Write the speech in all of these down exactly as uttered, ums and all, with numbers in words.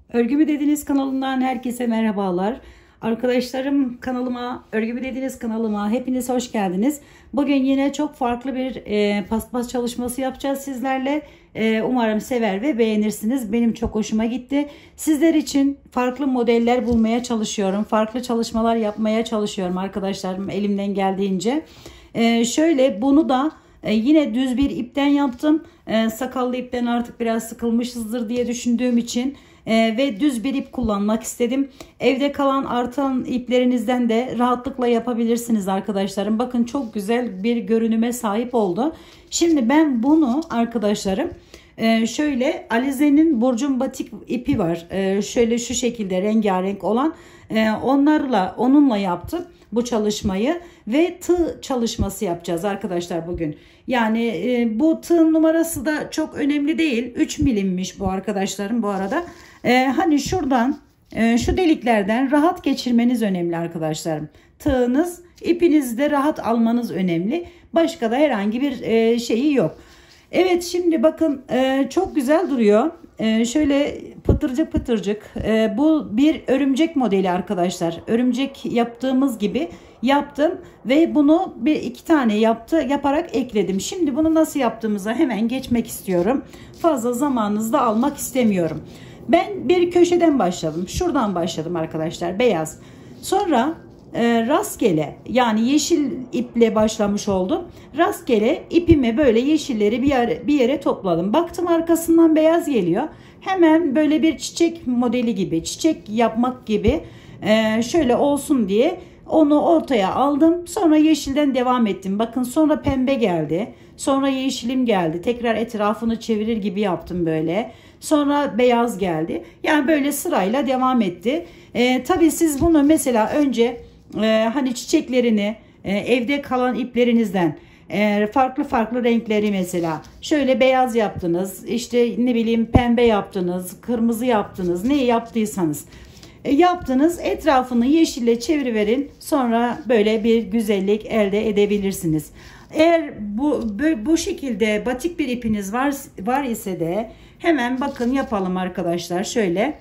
Örgü mü dediniz kanalından herkese merhabalar. Arkadaşlarım kanalıma, Örgü mü dediniz kanalıma hepiniz hoş geldiniz. Bugün yine çok farklı bir e, paspas çalışması yapacağız sizlerle. E, umarım sever ve beğenirsiniz. Benim çok hoşuma gitti. Sizler için farklı modeller bulmaya çalışıyorum. Farklı çalışmalar yapmaya çalışıyorum arkadaşlarım elimden geldiğince. E, şöyle bunu da e, yine düz bir ipten yaptım. E, sakallı ipten artık biraz sıkılmışızdır diye düşündüğüm için. Ee, ve düz bir ip kullanmak istedim. Evde kalan artan iplerinizden de rahatlıkla yapabilirsiniz arkadaşlarım. Bakın çok güzel bir görünüme sahip oldu. Şimdi ben bunu arkadaşlarım e, şöyle Alize'nin Burcun Batik ipi var. E, şöyle şu şekilde rengarenk olan e, onlarla onunla yaptım bu çalışmayı ve tığ çalışması yapacağız arkadaşlar bugün. Yani e, bu tığ numarası da çok önemli değil. üç milimmiş bu arkadaşlarım bu arada. E, hani şuradan e, şu deliklerden rahat geçirmeniz önemli arkadaşlarım. Tığınız, ipinizi de rahat almanız önemli. Başka da herhangi bir e, şeyi yok. Evet, şimdi bakın e, çok güzel duruyor. E, şöyle pıtırcık pıtırcık. E, bu bir örümcek modeli arkadaşlar. Örümcek yaptığımız gibi yaptım ve bunu bir iki tane yaptı yaparak ekledim. Şimdi bunu nasıl yaptığımıza hemen geçmek istiyorum. Fazla zamanınızı da almak istemiyorum. Ben bir köşeden başladım. Şuradan başladım arkadaşlar, beyaz. Sonra e, rastgele, yani yeşil iple başlamış oldum. Rastgele ipimi böyle yeşilleri bir yere, bir yere topladım. Baktım arkasından beyaz geliyor. Hemen böyle bir çiçek modeli gibi, çiçek yapmak gibi e, şöyle olsun diye onu ortaya aldım. Sonra yeşilden devam ettim. Bakın sonra pembe geldi. Sonra yeşilim geldi. Tekrar etrafını çevirir gibi yaptım böyle. Sonra beyaz geldi. Yani böyle sırayla devam etti. E, tabii siz bunu mesela önce e, hani çiçeklerini e, evde kalan iplerinizden e, farklı farklı renkleri mesela şöyle beyaz yaptınız. İşte ne bileyim pembe yaptınız. Kırmızı yaptınız. Ne yaptıysanız. E, yaptınız, etrafını yeşille çeviriverin, sonra böyle bir güzellik elde edebilirsiniz. Eğer bu bu şekilde batik bir ipiniz var var ise de hemen bakın yapalım arkadaşlar. Şöyle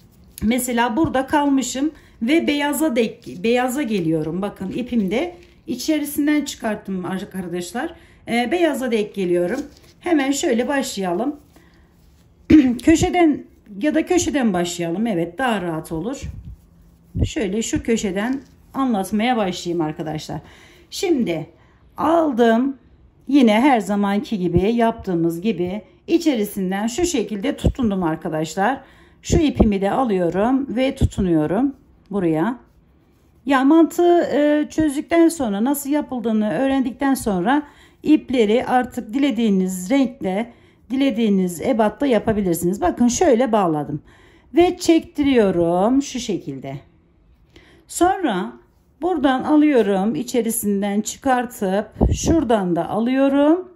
mesela burada kalmışım ve beyaza dek beyaza geliyorum. Bakın ipimde içerisinden çıkarttım arkadaşlar. E, beyaza dek geliyorum. Hemen şöyle başlayalım. Köşeden ya da köşeden başlayalım. Evet, daha rahat olur. Şöyle şu köşeden anlatmaya başlayayım arkadaşlar. Şimdi aldım. Yine her zamanki gibi yaptığımız gibi içerisinden şu şekilde tutundum arkadaşlar. Şu ipimi de alıyorum ve tutunuyorum buraya. Ya mantığı e, çözdükten sonra, nasıl yapıldığını öğrendikten sonra ipleri artık dilediğiniz renkte, dilediğiniz ebatta yapabilirsiniz. Bakın şöyle bağladım ve çektiriyorum şu şekilde. Sonra buradan alıyorum, içerisinden çıkartıp şuradan da alıyorum.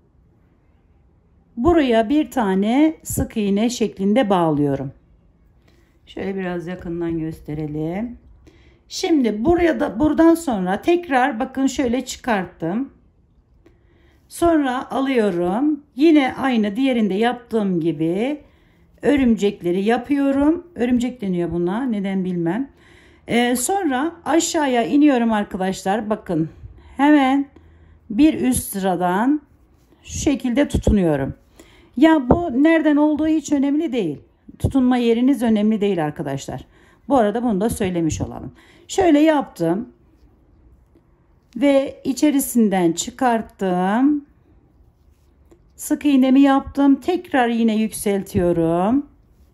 Buraya bir tane sık iğne şeklinde bağlıyorum. Şöyle biraz yakından gösterelim. Şimdi buraya da buradan sonra tekrar bakın şöyle çıkarttım. Sonra alıyorum. Yine aynı diğerinde yaptığım gibi örümcekleri yapıyorum. Örümcek deniyor buna. Neden bilmem. Ee, sonra aşağıya iniyorum arkadaşlar. Bakın hemen bir üst sıradan şu şekilde tutunuyorum. Ya bu nereden olduğu hiç önemli değil. Tutunma yeriniz önemli değil arkadaşlar. Bu arada bunu da söylemiş olalım. Şöyle yaptım. Ve içerisinden çıkarttım. Sık iğnemi yaptım. Tekrar yine yükseltiyorum.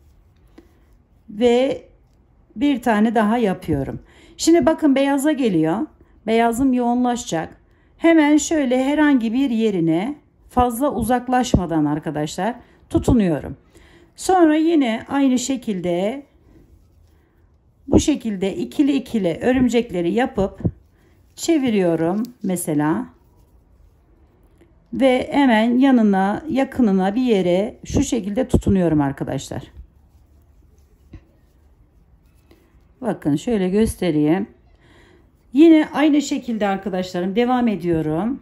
Ve bir tane daha yapıyorum. Şimdi bakın beyaza geliyor. Beyazım yoğunlaşacak. Hemen şöyle herhangi bir yerine fazla uzaklaşmadan arkadaşlar tutunuyorum. Sonra yine aynı şekilde bu şekilde ikili ikili örümcekleri yapıp çeviriyorum mesela ve hemen yanına, yakınına bir yere şu şekilde tutunuyorum arkadaşlar. Bakın şöyle göstereyim. Yine aynı şekilde arkadaşlarım devam ediyorum.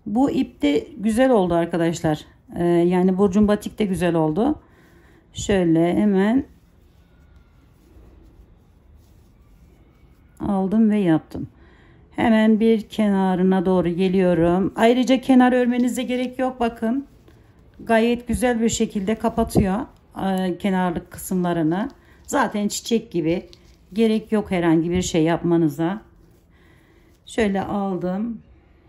Bu ip de güzel oldu arkadaşlar. Ee, yani Burcun batik de güzel oldu. Şöyle hemen aldım ve yaptım. Hemen bir kenarına doğru geliyorum. Ayrıca kenar örmenize gerek yok. Bakın gayet güzel bir şekilde kapatıyor e, kenarlık kısımlarını. Zaten çiçek gibi. Gerek yok herhangi bir şey yapmanıza. Şöyle aldım.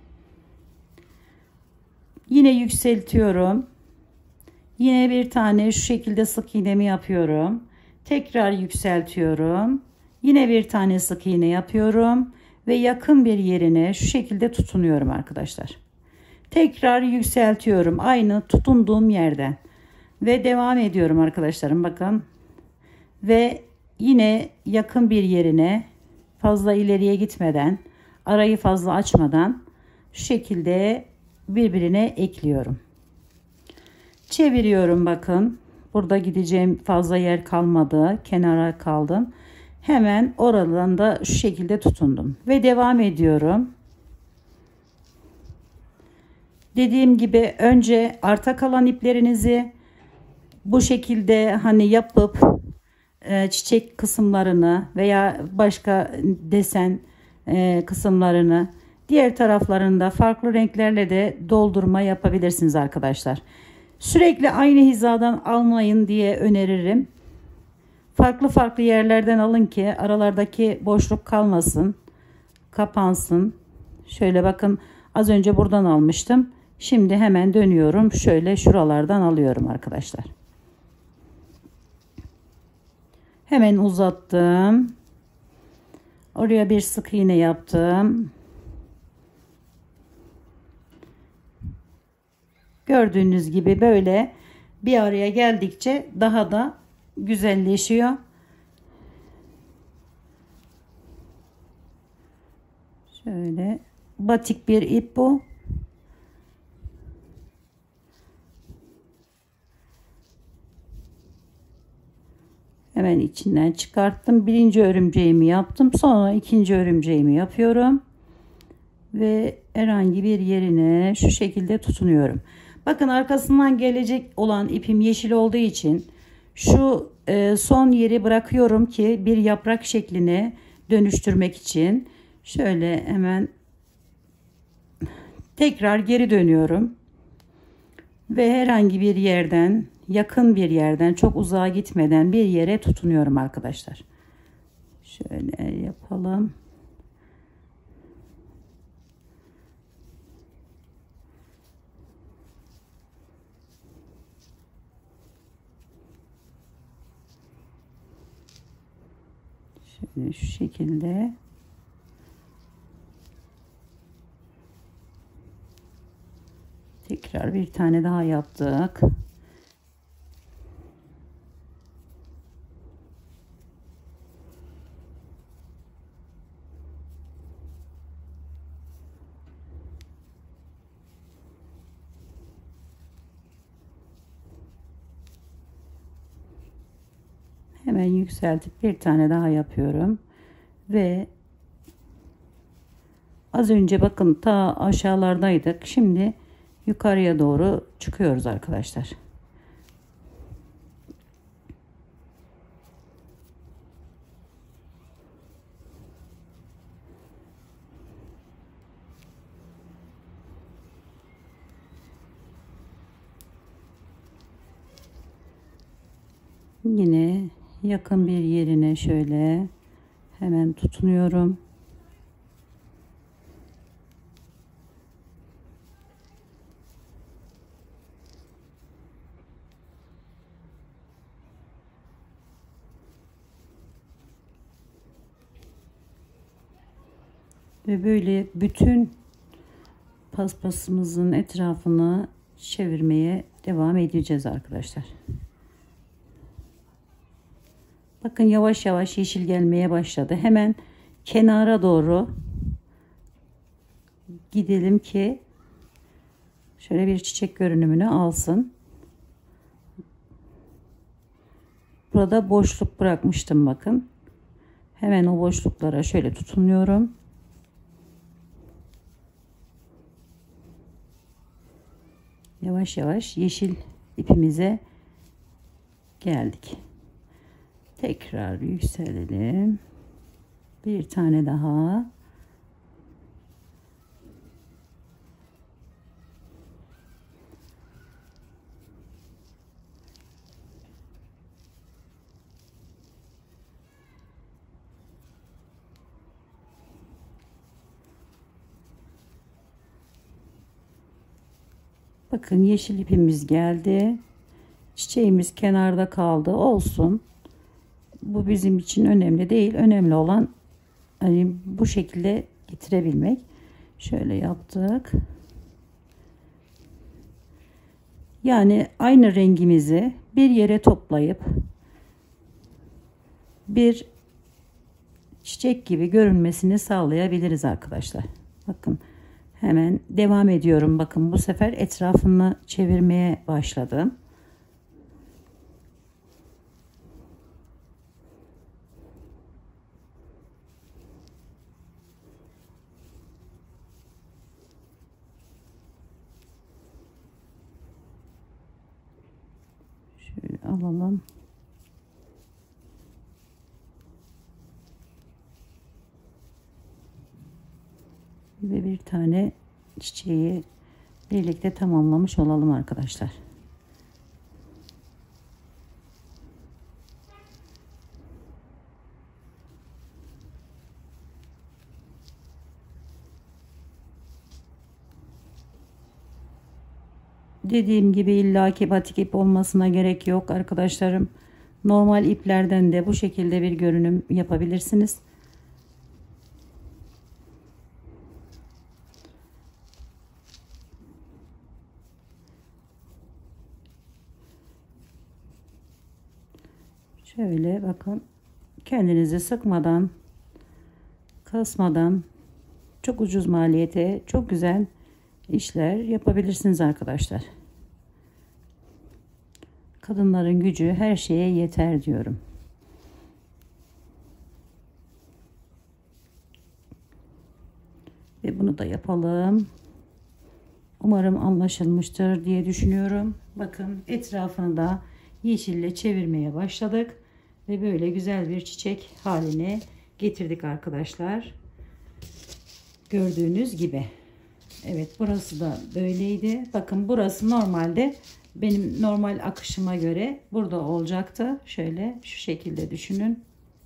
Yine yükseltiyorum. Yine bir tane şu şekilde sık iğnemi yapıyorum. Tekrar yükseltiyorum. Yine bir tane sık iğne yapıyorum ve yakın bir yerine şu şekilde tutunuyorum arkadaşlar. Tekrar yükseltiyorum aynı tutunduğum yerden ve devam ediyorum arkadaşlarım, bakın. Ve yine yakın bir yerine, fazla ileriye gitmeden, arayı fazla açmadan şu şekilde birbirine ekliyorum. Çeviriyorum, bakın. Burada gideceğim fazla yer kalmadı. Kenara kaldım. Hemen oradan da şu şekilde tutundum. Ve devam ediyorum. Dediğim gibi önce arta kalan iplerinizi bu şekilde hani yapıp e, çiçek kısımlarını veya başka desen e, kısımlarını, diğer taraflarında farklı renklerle de doldurma yapabilirsiniz arkadaşlar. Sürekli aynı hizadan almayın diye öneririm. Farklı farklı yerlerden alın ki aralardaki boşluk kalmasın, kapansın. Şöyle bakın, az önce buradan almıştım. Şimdi hemen dönüyorum. Şöyle şuralardan alıyorum arkadaşlar. Hemen uzattım. Oraya bir sık iğne yaptım. Gördüğünüz gibi böyle bir araya geldikçe daha da güzelleşiyor. Şöyle batik bir ip bu. Hemen içinden çıkarttım. Birinci örümceğimi yaptım. Sonra ikinci örümceğimi yapıyorum. Ve herhangi bir yerine şu şekilde tutunuyorum. Bakın arkasından gelecek olan ipim yeşil olduğu için şu e, son yeri bırakıyorum ki bir yaprak şekline dönüştürmek için. Şöyle hemen tekrar geri dönüyorum. Ve herhangi bir yerden, yakın bir yerden, çok uzağa gitmeden bir yere tutunuyorum arkadaşlar. Şöyle yapalım. Şöyle şu şekilde. Tekrar bir tane daha yaptık. Hemen yükseltip bir tane daha yapıyorum. Ve az önce bakın ta aşağılardaydık. Şimdi yukarıya doğru çıkıyoruz arkadaşlar. Yine yakın bir yerine şöyle hemen tutunuyorum. Ve böyle bütün paspasımızın etrafını çevirmeye devam edeceğiz arkadaşlar. Bakın yavaş yavaş yeşil gelmeye başladı. Hemen kenara doğru gidelim ki şöyle bir çiçek görünümünü alsın. Burada boşluk bırakmıştım bakın. Hemen o boşluklara şöyle tutunuyorum. yavaş yavaş yeşil ipimize geldik. Tekrar yükselelim. Bir tane daha. Bakın yeşil ipimiz geldi. Çiçeğimiz kenarda kaldı. Olsun. Bu bizim için önemli değil. Önemli olan hani bu şekilde getirebilmek. Şöyle yaptık. Yani aynı rengimizi bir yere toplayıp bir çiçek gibi görünmesini sağlayabiliriz arkadaşlar. Bakın hemen devam ediyorum. Bakın bu sefer etrafını çevirmeye başladım. Şöyle alalım. Ve bir tane çiçeği birlikte tamamlamış olalım arkadaşlar. Dediğim gibi illaki batik ip olmasına gerek yok arkadaşlarım. Normal iplerden de bu şekilde bir görünüm yapabilirsiniz. Şöyle bakın, kendinizi sıkmadan, kasmadan çok ucuz maliyete çok güzel işler yapabilirsiniz arkadaşlar. Kadınların gücü her şeye yeter diyorum. Ve bunu da yapalım. Umarım anlaşılmıştır diye düşünüyorum. Bakın etrafını da yeşille çevirmeye başladık. Ve böyle güzel bir çiçek haline getirdik arkadaşlar. Gördüğünüz gibi. Evet, burası da böyleydi. Bakın burası normalde benim normal akışıma göre burada olacaktı. Şöyle şu şekilde düşünün.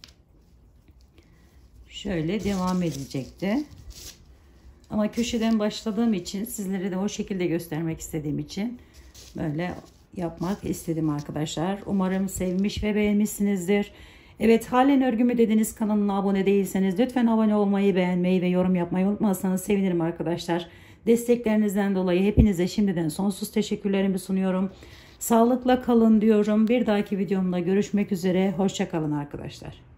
Şöyle devam edecekti. Ama köşeden başladığım için, sizlere de o şekilde göstermek istediğim için böyle yapmak istedim arkadaşlar. Umarım sevmiş ve beğenmişsinizdir. Evet, halen örgümü dediniz kanalına abone değilseniz lütfen abone olmayı, beğenmeyi ve yorum yapmayı unutmazsanız sevinirim arkadaşlar. Desteklerinizden dolayı hepinize şimdiden sonsuz teşekkürlerimi sunuyorum. Sağlıkla kalın diyorum. Bir dahaki videomda görüşmek üzere. Hoşça kalın arkadaşlar.